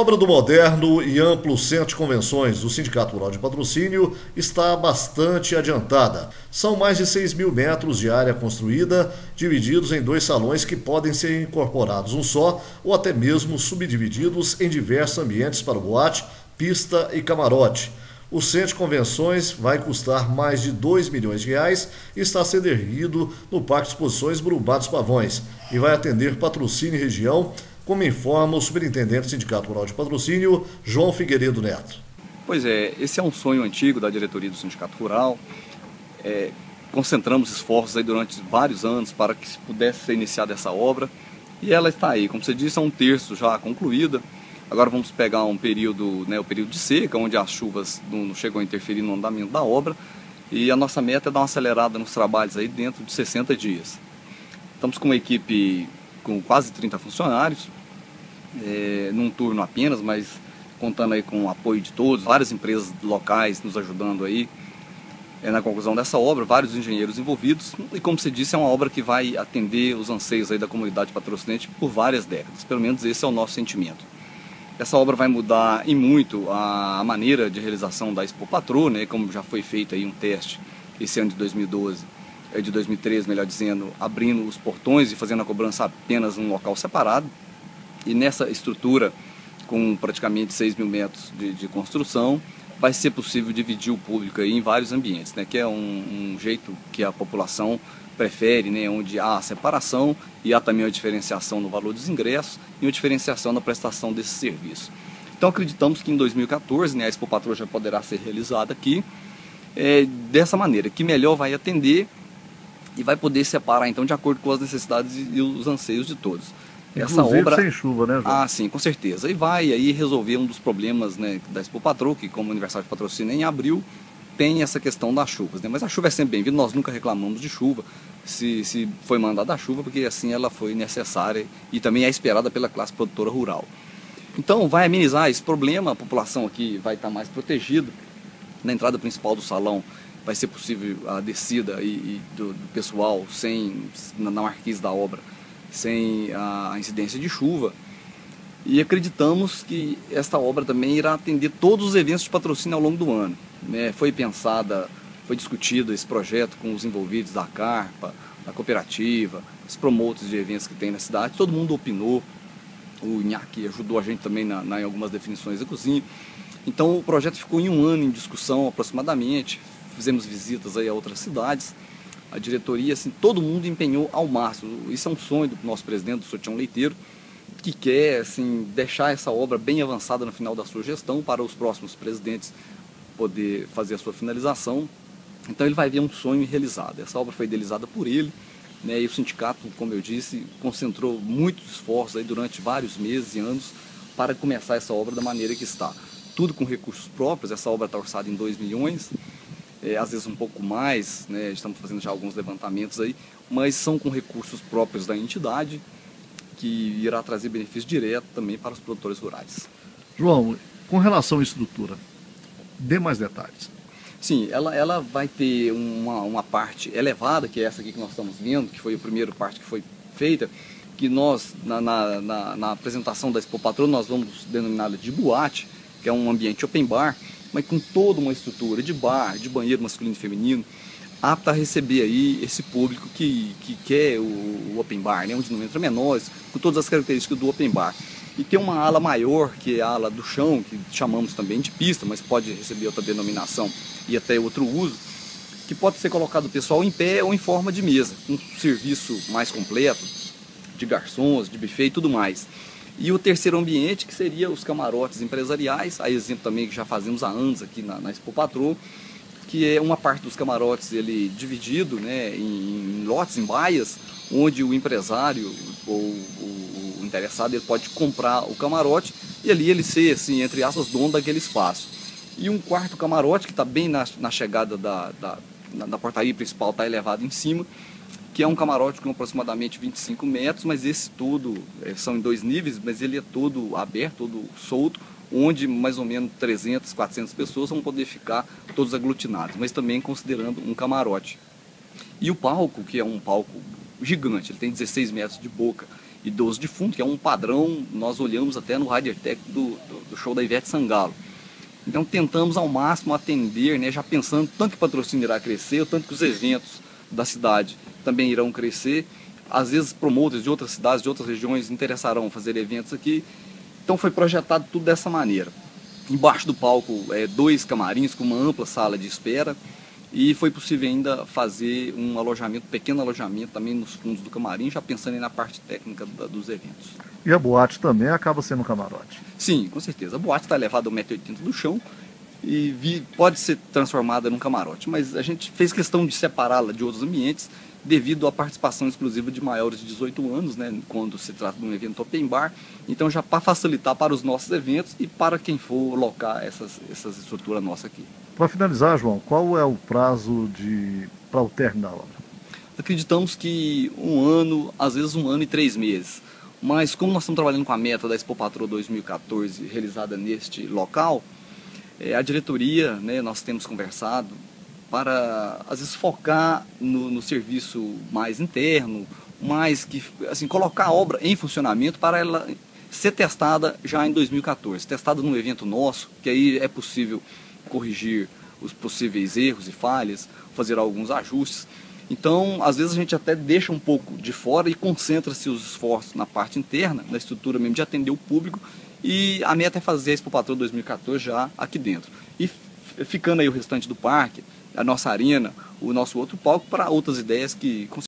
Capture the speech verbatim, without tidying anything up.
obra do moderno e amplo centro de convenções do Sindicato Rural de Patrocínio está bastante adiantada. São mais de seis mil metros de área construída, divididos em dois salões que podem ser incorporados um só ou até mesmo subdivididos em diversos ambientes para boate, pista e camarote. O centro de convenções vai custar mais de dois milhões de reais e está sendo erguido no Parque de Exposições Burumbá dos Pavões e vai atender Patrocínio e região, como informa o superintendente do Sindicato Rural de Patrocínio, João Figueiredo Neto. Pois é, esse é um sonho antigo da diretoria do Sindicato Rural. É, concentramos esforços aí durante vários anos para que se pudesse ser iniciada essa obra e ela está aí, como você disse, é um terço já concluída. Agora vamos pegar um período, né, o período de seca, onde as chuvas não chegam a interferir no andamento da obra, e a nossa meta é dar uma acelerada nos trabalhos aí dentro de sessenta dias. Estamos com uma equipe com quase trinta funcionários, é, num turno apenas, mas contando aí com o apoio de todos, várias empresas locais nos ajudando aí é, na conclusão dessa obra, vários engenheiros envolvidos, e como você disse, é uma obra que vai atender os anseios aí da comunidade patrocinante por várias décadas, pelo menos esse é o nosso sentimento. Essa obra vai mudar em muito a maneira de realização da Expo Patrô, né, como já foi feito aí um teste esse ano de dois mil e doze, de dois mil e treze, melhor dizendo, abrindo os portões e fazendo a cobrança apenas num local separado. E nessa estrutura, com praticamente seis mil metros de, de construção, vai ser possível dividir o público aí em vários ambientes, né, que é um, um jeito que a população prefere, né, onde há a separação e há também a diferenciação no valor dos ingressos e uma diferenciação na prestação desse serviço. Então acreditamos que em dois mil e quatorze, né, a Expo Patrô já poderá ser realizada aqui é, dessa maneira, que melhor vai atender e vai poder separar então de acordo com as necessidades e os anseios de todos. Essa Inclusive obra sem chuva, né, João? Ah, sim, com certeza. E vai aí resolver um dos problemas, né, da Expo Patrô, que como o aniversário de patrocínio em abril, tem essa questão das chuvas, né? Mas a chuva é sempre bem-vinda, nós nunca reclamamos de chuva, se, se foi mandada a chuva, porque assim ela foi necessária e também é esperada pela classe produtora rural. Então vai amenizar esse problema, a população aqui vai estar mais protegida. Na entrada principal do salão vai ser possível a descida e, e do, do pessoal sem, na, na marquise da obra, sem a incidência de chuva. E acreditamos que esta obra também irá atender todos os eventos de patrocínio ao longo do ano. Né? Foi pensada, foi discutido esse projeto com os envolvidos da Carpa, da cooperativa, os promotores de eventos que tem na cidade, todo mundo opinou, o Inhaque ajudou a gente também na, na, em algumas definições da cozinha. Então o projeto ficou em um ano em discussão aproximadamente, fizemos visitas aí a outras cidades, a diretoria, assim, todo mundo empenhou ao máximo. Isso é um sonho do nosso presidente, do senhor Tião Leiteiro, que quer assim, deixar essa obra bem avançada no final da sua gestão para os próximos presidentes poder fazer a sua finalização. Então ele vai ver um sonho realizado. Essa obra foi idealizada por ele, né, e o sindicato, como eu disse, concentrou muitos esforços aí durante vários meses e anos para começar essa obra da maneira que está. Tudo com recursos próprios, essa obra está orçada em dois milhões, é, às vezes um pouco mais, né, estamos fazendo já alguns levantamentos aí, mas são com recursos próprios da entidade, que irá trazer benefício direto também para os produtores rurais. João, com relação à estrutura, dê mais detalhes. Sim, ela, ela vai ter uma, uma parte elevada, que é essa aqui que nós estamos vendo, que foi a primeira parte que foi feita, que nós, na, na, na, na apresentação da Expo Patrô, nós vamos denominá-la de boate, que é um ambiente open bar, mas com toda uma estrutura de bar, de banheiro masculino e feminino, apta a receber aí esse público que, que quer o, o open bar, né, onde não entra menores, com todas as características do open bar. E tem uma ala maior, que é a ala do chão, que chamamos também de pista, mas pode receber outra denominação e até outro uso, que pode ser colocado o pessoal em pé ou em forma de mesa, um serviço mais completo, de garçons, de buffet e tudo mais. E o terceiro ambiente, que seria os camarotes empresariais, a exemplo também que já fazemos há anos aqui na, na Expo Patrô, que é uma parte dos camarotes ele dividido, né, em, em lotes, em baias, onde o empresário ou o, o interessado ele pode comprar o camarote e ali ele ser, assim, entre aspas, dono daquele espaço. E um quarto camarote, que está bem na, na chegada da, da, na, da portaria principal, está elevado em cima, que é um camarote com aproximadamente vinte e cinco metros, mas esse todo, é, são em dois níveis, mas ele é todo aberto, todo solto, onde mais ou menos trezentas, quatrocentas pessoas vão poder ficar todos aglutinados, mas também considerando um camarote. E o palco, que é um palco gigante, ele tem dezesseis metros de boca Idoso Defunto, que é um padrão, nós olhamos até no Rider Tech do, do, do show da Ivete Sangalo. Então tentamos ao máximo atender, né, já pensando tanto que o patrocínio irá crescer, tanto que os eventos da cidade também irão crescer. Às vezes promotores de outras cidades, de outras regiões interessarão fazer eventos aqui. Então foi projetado tudo dessa maneira. Embaixo do palco, é, dois camarins com uma ampla sala de espera. E foi possível ainda fazer um alojamento, um pequeno alojamento também nos fundos do camarim, já pensando aí na parte técnica da, dos eventos. E a boate também acaba sendo um camarote? Sim, com certeza. A boate está elevada a um metro e oitenta do chão e vi, pode ser transformada num camarote, mas a gente fez questão de separá-la de outros ambientes devido à participação exclusiva de maiores de dezoito anos, né, quando se trata de um evento open bar. Então já para facilitar para os nossos eventos e para quem for locar essas, essas estruturas nossas aqui. Para finalizar, João, qual é o prazo de, para o término da obra? Acreditamos que um ano, às vezes um ano e três meses. Mas como nós estamos trabalhando com a meta da Expo Patroa dois mil e quatorze realizada neste local, é, a diretoria, né, nós temos conversado para, às vezes, focar no, no serviço mais interno, mais que, assim, colocar a obra em funcionamento para ela ser testada já em dois mil e quatorze. Testada num evento nosso, que aí é possível corrigir os possíveis erros e falhas, fazer alguns ajustes. Então, às vezes a gente até deixa um pouco de fora e concentra-se os esforços na parte interna, na estrutura mesmo de atender o público, e a meta é fazer a Expo Patroa dois mil e quatorze já aqui dentro. E ficando aí o restante do parque, a nossa arena, o nosso outro palco para outras ideias que